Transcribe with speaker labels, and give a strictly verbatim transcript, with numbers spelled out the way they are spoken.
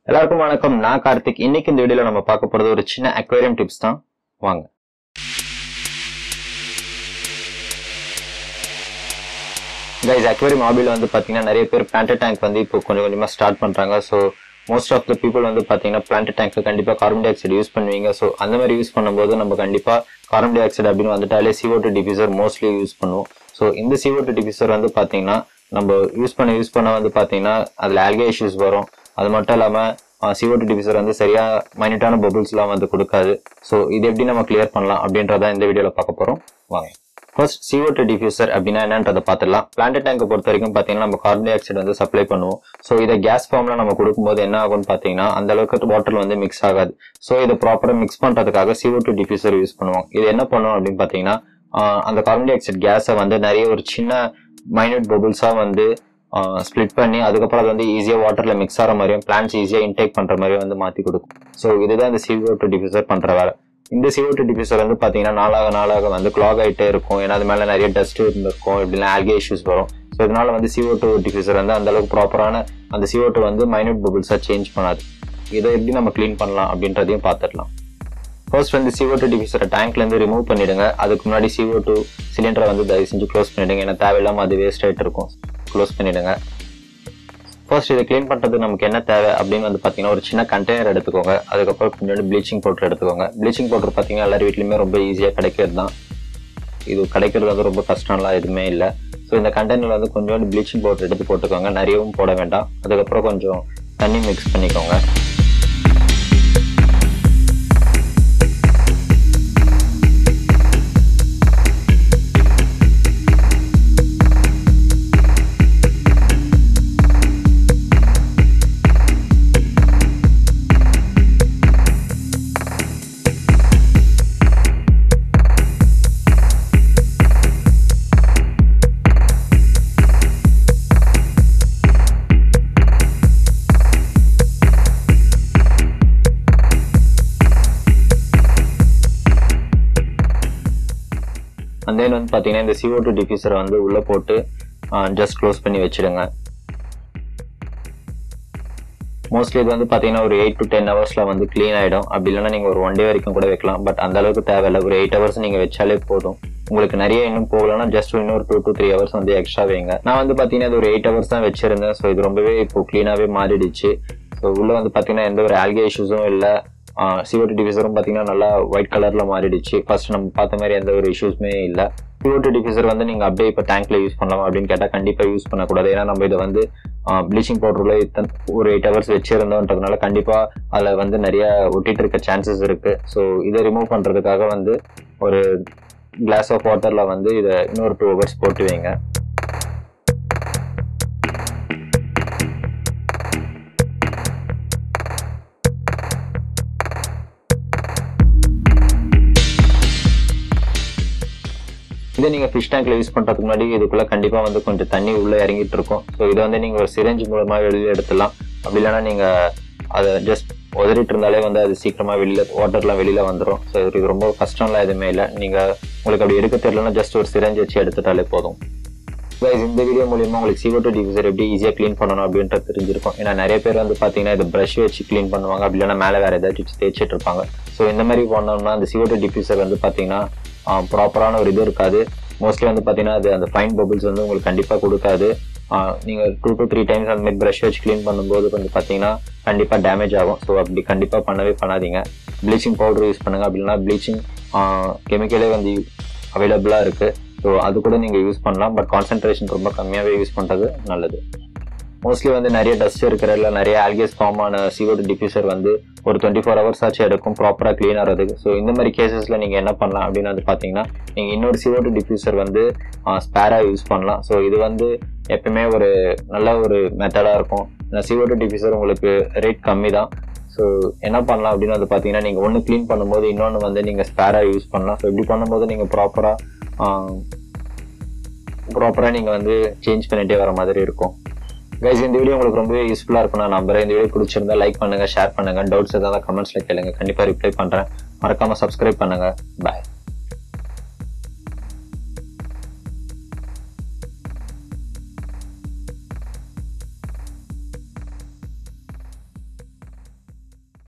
Speaker 1: எல்லாருக்கும் வணக்கம். நான் கார்த்திக். இன்னைக்கு இந்த வீடியோல நம்ம பார்க்க போறது ஒரு சின்ன அக்வேரியம் டிப்ஸ் தான். வாங்க. கைஸ், அக்வேரியம் ஹாபில வந்து பாத்தீங்கன்னா நிறைய பேர் பிளான்ட் டேங்க் வந்து இப்போ கொஞ்சம் கொஞ்சமா ஸ்டார்ட் பண்றாங்க. So most of the people வந்து பாத்தீங்கன்னா பிளான்ட் டேங்க் கண்டிப்பா கார்பன் டை ஆக்சைடு யூஸ் பண்ணுவீங்க. ஸோ அந்த மாதிரி யூஸ் பண்ணும்போது நம்ம கண்டிப்பா கார்பன் டை ஆக்சைடு அப்படின்னு வந்துட்டாலே C O two diffuser mostly use பண்ணுவோம். ஸோ இந்த C O two diffuser வந்து பாத்தீங்கன்னா நம்ம யூஸ் பண்ண யூஸ் பண்ண வந்து பாத்தீங்கன்னா அதுல ஆல்கே இஷ்யூஸ் வரும். அது மட்டும் இல்லாம C O two diffuser வந்து சரியா மைனட்டான பபிள்ஸ் எல்லாம் வந்து கொடுக்காது. ஸோ இது எப்படி நம்ம கிளியர் பண்ணலாம் அப்படின்றத இந்த வீடியோல பார்க்க போறோம். வாங்க. First C O two diffuser அப்படின்னா என்னன்றதை பார்த்துடலாம். பிளான்ட் டேங்கை பொறுத்த வரைக்கும் பாத்தீங்கன்னா நம்ம கார்பன் டை ஆக்சைடு வந்து சப்ளை பண்ணுவோம். ஸோ இதை கேஸ் ஃபார்ம்ல நம்ம கொடுக்கும்போது என்ன ஆகும்னு பாத்தீங்கன்னா அந்த அளவுக்கு வாட்டர்ல வந்து மிக்ஸ் ஆகாது. ஸோ இதை ப்ராப்பரா மிக்ஸ் பண்றதுக்காக C O two diffuser use பண்ணுவோம். இது என்ன பண்ணுவோம் அப்படின்னு பாத்தீங்கன்னா அந்த கார்பன் டை ஆக்சைடு கேஸை வந்து நிறைய ஒரு சின்ன மைனட் பபிள்ஸா வந்து ஸ்பிளிட் பண்ணி அதுக்கப்புறம் அது வந்து ஈஸியா வாட்டர்ல மிக்ஸ் ஆகிற மாதிரியும் பிளான்ட்ஸ் ஈஸியா இன்டேக் பண்ற மாதிரியும் வந்து மாத்தி கொடுக்கும். ஸோ இதுதான் இந்த C O two diffuser பண்ற வேலை. இந்த C O two diffuser வந்து பாத்தீங்கன்னா நாளாக நாளாக வந்து கிளாக் ஆகிட்டே இருக்கும். ஏன்னா அது மேல நிறைய டஸ்ட் இருந்திருக்கும், இப்படின்னா ஆல்கே இஷ்யூஸ் வரும். ஸோ இதனால வந்து C O two diffuser வந்து அந்த அளவுக்கு ப்ராப்பரான அந்த C O two வந்து மைனட் பபிள்ஸா சேஞ்ச் பண்ணாது. இதை எப்படி நம்ம கிளீன் பண்ணலாம் அப்படின்றதையும் பார்த்துடலாம். ஃபர்ஸ்ட் வந்து C O two diffuser டேங்க்ல இருந்து ரிமூவ் பண்ணிடுங்க. அதுக்கு முன்னாடி C O two சிலிண்டரை வந்து தயவு செஞ்சு க்ளோஸ் பண்ணிடுங்க. ஏன்னா தேவையில்லாம அது வேஸ்ட் ஆயிட்டு இருக்கும். க்ளோஸ் பண்ணிடுங்க. ஃபர்ஸ்ட் இதை கிளீன் பண்றதுக்கு நமக்கு என்ன தேவை அப்படின்னு வந்து பாத்தீங்கன்னா ஒரு சின்ன கண்டெய்னர் எடுத்துக்கோங்க. அதுக்கப்புறம் கொஞ்சோண்டு ப்ளீச்சிங் பவுடர் எடுத்துக்கோங்க. ப்ளீச்சிங் பவுடர் பாத்தீங்கன்னா எல்லார் வீட்லயுமே ரொம்ப ஈஸியா கிடைக்கிறது தான். இது கிடைக்கிறது வந்து ரொம்ப கஷ்டம்லாம் எதுவுமே இல்லை. ஸோ இந்த கண்டெய்னர்ல வந்து கொஞ்சோண்டு ப்ளீச்சிங் பவுடர் எடுத்து போட்டுக்கோங்க. நிறையவும் போட வேண்டாம். அதுக்கப்புறம் கொஞ்சம் தண்ணி மிக்ஸ் பண்ணிக்கோங்க. அண்ட் தென் வந்து பாத்தீங்கன்னா இந்த C O two diffuser வந்து உள்ள போட்டு ஜஸ்ட் க்ளோஸ் பண்ணி வச்சிடுங்க. மோஸ்ட்லி இது வந்து பாத்தீங்கன்னா ஒரு எயிட் டு டென் ஹவர்ஸ்ல வந்து கிளீன் ஆயிடும். அப்படி இல்லைன்னா நீங்க ஒரு ஒன் டே வரைக்கும் கூட வைக்கலாம். பட் அந்த அளவுக்கு தேவையில்லை. ஒரு எயிட் ஹவர்ஸ் நீங்க வச்சாலே போதும். உங்களுக்கு நிறைய இன்னும் போகலன்னா ஜஸ்ட் இன்னொரு டூ டு த்ரீ ஹவர்ஸ் வந்து எக்ஸ்ட்ரா வைங்க. நான் வந்து பாத்தீங்கன்னா இது ஒரு எயிட் ஹவர்ஸ் தான் வச்சிருந்தேன். ஸோ இது ரொம்பவே இப்போ கிளீனாவே மாறிடுச்சு. ஸோ உள்ள வந்து பாத்தீங்கன்னா எந்த ஒரு ஆல்கே இஷ்யூஸும் இல்லை. C O two diffuser பாத்தீங்கன்னா நல்லா ஒயிட் கலர்ல மாறிடுச்சு. ஃபர்ஸ்ட் நம்ம பார்த்த மாதிரி எந்த ஒரு இஷ்யூஸுமே இல்லை. C O two diffuser வந்து நீங்க அப்படியே இப்போ டேங்க்ல யூஸ் பண்ணலாம் அப்படின்னு கேட்டா கண்டிப்பா யூஸ் பண்ணக்கூடாது. ஏன்னா நம்ம இதை வந்து ப்ளீச்சிங் பவுடர்ல ஒரு எயிட் ஹவர்ஸ் வச்சிருந்தோன்றதுனால கண்டிப்பா அதுல வந்து நிறைய ஒட்டிட்டு இருக்க சான்சஸ் இருக்கு. ஸோ இதை ரிமூவ் பண்றதுக்காக வந்து ஒரு கிளாஸ் ஆஃப் வாட்டர்ல வந்து இதை இன்னொரு டூ ஹவர்ஸ் போட்டு வைங்க. இதை நீங்க ஃபிஷ் டேங்க்ல யூஸ் பண்றதுக்கு முன்னாடி இதுக்குள்ள கண்டிப்பா வந்து கொஞ்சம் தண்ணி உள்ள இறங்கிட்டு இருக்கும். ஸோ இதை வந்து நீங்க ஒரு சிரஞ்ச் மூலமா வெளியே எடுத்துடலாம். அப்படி இல்லைன்னா நீங்க அதை ஜஸ்ட் உதறிட்டு இருந்தாலே வந்து அது சீக்கிரமா வெளியில வாட்டர்லாம் வெளியில வந்துடும். ஸோ இது ரொம்ப கஷ்டம்லாம் எதுவுமே இல்லை. நீங்க உங்களுக்கு அப்படி எடுக்க தெரியலன்னா ஜஸ்ட் ஒரு சிரஞ்ச் வச்சு எடுத்துட்டாலே போதும். இந்த வீடியோ மூலியமா உங்களுக்கு C O two diffuser எப்படி ஈஸியா கிளீன் பண்ணணும் அப்படின்றது தெரிஞ்சிருக்கும். ஏன்னா நிறைய பேர் வந்து பாத்தீங்கன்னா இதை ப்ரஷ் வச்சு கிளீன் பண்ணுவாங்க. அப்படி இல்லைன்னா மேலே வேற ஏதாச்சும் தேய்ச்சிட்டு இருப்பாங்க. ஸோ இந்த மாதிரி பண்ணோம்னா அந்த C O two diffuser வந்து பாத்தீங்கன்னா ப்ராப்பரான ஒரு இது இருக்காது. மோஸ்ட்லி வந்து பாத்தீங்கன்னா அது அந்த ஃபைன் பபிள்ஸ் வந்து உங்களுக்கு கண்டிப்பா கொடுக்காது. நீங்க டூ டு த்ரீ டைம்ஸ் அந்த மாதிரி ப்ரஷ் வச்சு கிளீன் பண்ணும்போது வந்து பாத்தீங்கன்னா கண்டிப்பா டேமேஜ் ஆகும். ஸோ அப்படி கண்டிப்பா பண்ணவே பண்ணாதீங்க. ப்ளீச்சிங் பவுடர் யூஸ் பண்ணுங்க. அப்படின்னா ப்ளீச்சிங் கெமிக்கலே வந்து அவைலபிளா இருக்கு. ஸோ அது கூட நீங்க யூஸ் பண்ணலாம். பட் கான்சென்ட்ரேஷன் ரொம்ப கம்மியாவே யூஸ் பண்றது நல்லது. மோஸ்ட்லி வந்து நிறைய டஸ்ட் இருக்கிற இல்லை நிறைய ஆல்கேஸ் ஃபார்ம் ஆன C O two diffuser வந்து ஒரு டுவெண்ட்டி ஃபோர் ஹவர்ஸ் ஆச்சு எடுக்கும் ப்ராப்பரா கிளீன் ஆகிறதுக்கு. ஸோ இந்த மாதிரி கேசஸ்ல நீங்க என்ன பண்ணலாம் அப்படின்னு வந்து பாத்தீங்கன்னா நீங்க இன்னொரு C O two diffuser வந்து ஸ்பேரா யூஸ் பண்ணலாம். ஸோ இது வந்து எப்பவுமே ஒரு நல்ல ஒரு மெத்தடா இருக்கும். C O two diffuser உங்களுக்கு ரேட் கம்மி தான். ஸோ என்ன பண்ணலாம் அப்படின்னு வந்து பாத்தீங்கன்னா நீங்க ஒன்னு கிளீன் பண்ணும்போது இன்னொன்னு வந்து நீங்க ஸ்பேரா யூஸ் பண்ணலாம். ஸோ இப்படி பண்ணும்போது நீங்க ப்ராப்பரா ப்ராப்பரா நீங்க வந்து சேஞ்ச் பண்ணிட்டே வர மாதிரி இருக்கும். கைஸ், இந்த வீடியோ உங்களுக்கு ரொம்பவே யூஸ்ஃபுல்லா இருக்கும் நான் நம்புறேன். இந்த வீடியோ பிடிச்சிருந்தா லைக் பண்ணுங்க, ஷேர் பண்ணுங்க. டவுட்ஸ் ஏதாவது கமெண்ட்ஸ்ல கேளுங்க. கண்டிப்பா ரிப்ளை பண்றேன். மறக்காம சப்ஸ்கிரைப் பண்ணுங்க. பாய்.